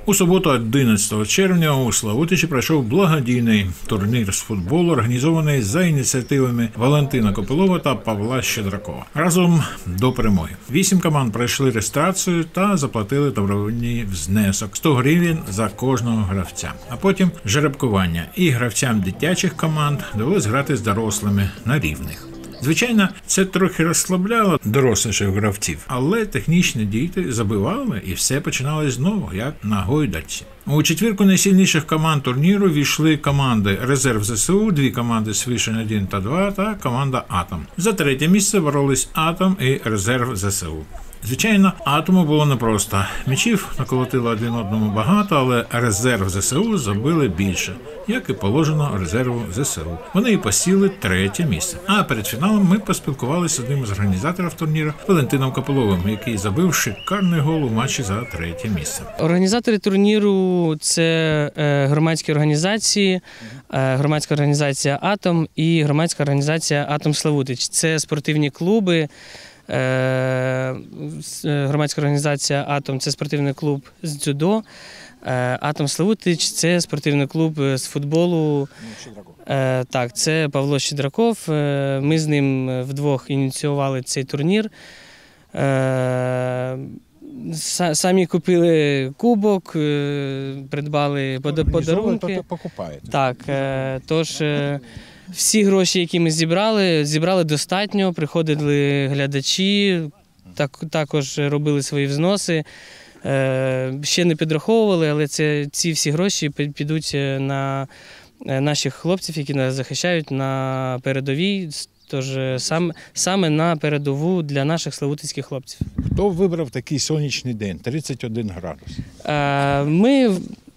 У суботу, 11 червня, у Славутичі пройшов благодійний турнір з футболу, організований за ініціативами Валентина Копилова та Павла Щедракова. Разом до перемоги. 8 команд пройшли реєстрацію та заплатили добровільний внесок – 100 гривень за кожного гравця. А потім жеребкування. І гравцям дитячих команд довелось грати з дорослими на рівних. Звичайно, це трохи розслабляло доросліших гравців, але технічні діти забивали і все починалось знову, як на гойдальці. У четвірку найсильніших команд турніру війшли команди «Резерв ЗСУ», 2 команди «Свишень-1» та «2» та команда «Атом». За третє місце боролись «Атом» і «Резерв ЗСУ». Звичайно, «Атому» було непросто. М'ячів наколотило один одному багато, але «Резерв ЗСУ» забили більше, як і положено «Резерву ЗСУ». Вони і посіли 3-є місце. А перед фіналом ми поспілкувалися з одним з організаторів турніру Валентином Копиловим, який забив шикарний гол у матчі за 3-є місце. Організатори турніру – це громадські організації, громадська організація «Атом» і громадська організація «Атом Славутич». Це спортивні клуби. Громадська організація «Атом» – це спортивний клуб з дзюдо, «Атом Славутич» – це спортивний клуб з футболу. Так, це Павло Щедраков. Ми з ним вдвох ініціювали цей турнір. Самі купили кубок, придбали подарунки. Так, тож всі гроші, які ми зібрали достатньо, приходили глядачі, також робили свої взноси. Ще не підраховували, але ці всі гроші підуть на наших хлопців, які нас захищають на передовій, тож саме на передову для наших славутицьких хлопців. Хто вибрав такий сонячний день, 31 градус? Ми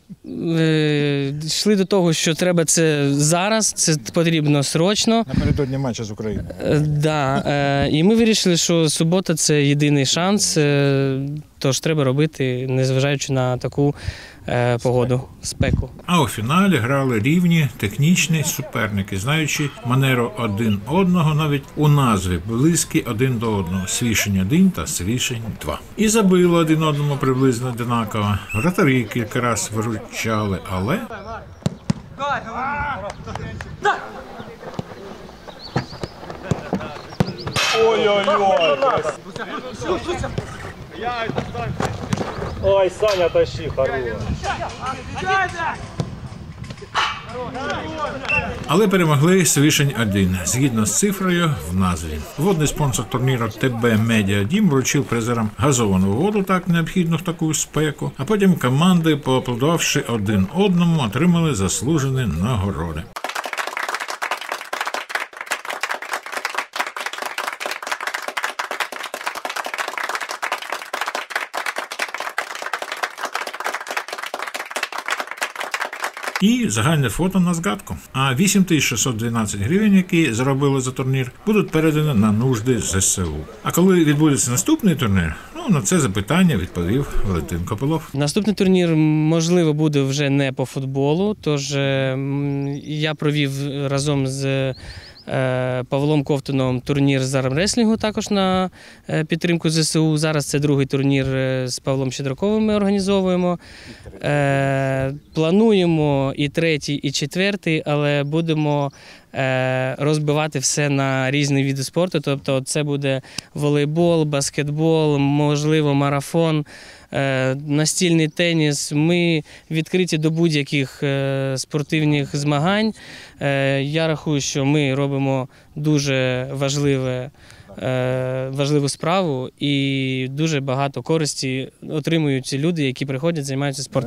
йшли до того, що треба це зараз, це потрібно срочно. Напередодні матчу з Україною. Да, і ми вирішили, що субота – це єдиний шанс, тож треба робити, незважаючи на таку погоду, спеку. А у фіналі грали рівні технічні суперники, знаючи манеру один одного, навіть у назві близькі один до одного – «Свишень-1» та «Свишень-2». І забили один одному приблизно однаково. Вратарі кілька разів виручали, але... Ой-ой-ой! Ой, Саня, тащи, хорош. Але перемогли «Свишень-1» згідно з цифрою в назві. Водний спонсор турніру ТБ Медіа Дім вручив призерам газовану воду, так необхідну в таку спеку, а потім команди, поаплодувавши один одному, отримали заслужені нагороди. І загальне фото на згадку. А 8612 гривень, які заробили за турнір, будуть передані на нужди ЗСУ. А коли відбудеться наступний турнір, на це запитання відповів Валентин Копилов. Наступний турнір, можливо, буде вже не по футболу, тож я провів разом з Павлом Ковтуновим турнір з армреслінгу також на підтримку ЗСУ. Зараз це другий турнір з Павлом Щедраковим ми організовуємо. Плануємо і третій, і четвертий, але будемо розбивати все на різні види спорту. Тобто це буде волейбол, баскетбол, можливо, марафон, настільний теніс. Ми відкриті до будь-яких спортивних змагань. Я рахую, що ми робимо дуже важливу справу і дуже багато користі отримують люди, які приходять, займаються спортом.